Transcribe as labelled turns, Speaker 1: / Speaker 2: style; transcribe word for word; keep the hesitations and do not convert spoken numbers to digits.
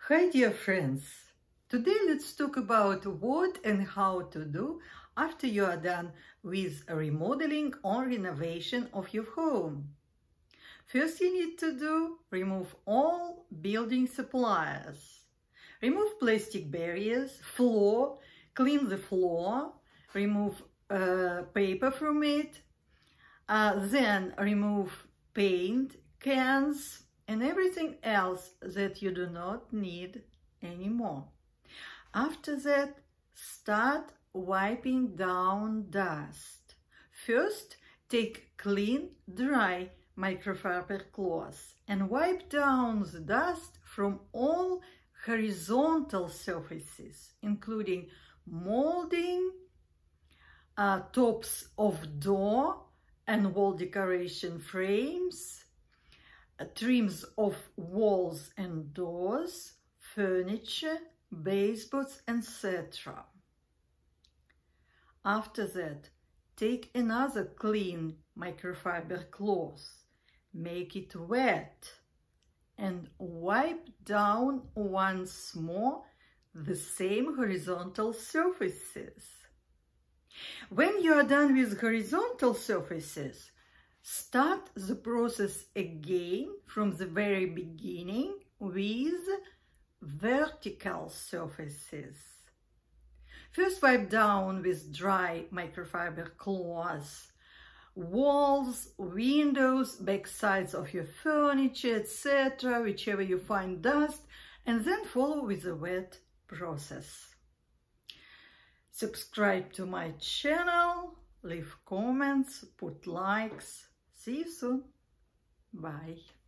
Speaker 1: Hi dear friends, today let's talk about what and how to do after you are done with a remodeling or renovation of your home. First you need to do, remove all building supplies. Remove plastic barriers, floor, clean the floor, remove uh, paper from it, uh, then remove paint, cans, and everything else that you do not need anymore. After that, start wiping down dust. First, take clean, dry microfiber cloth and wipe down the dust from all horizontal surfaces, including molding, uh, tops of door and wall decoration frames, trims of walls and doors, furniture, baseboards, et cetera. After that, take another clean microfiber cloth, make it wet, and wipe down once more the same horizontal surfaces. When you are done with horizontal surfaces, start the process again from the very beginning with vertical surfaces. First, wipe down with dry microfiber cloth walls, windows, back sides of your furniture, et cetera, whichever you find dust, and then follow with the wet process. Subscribe to my channel, leave comments, put likes. See you soon. Bye.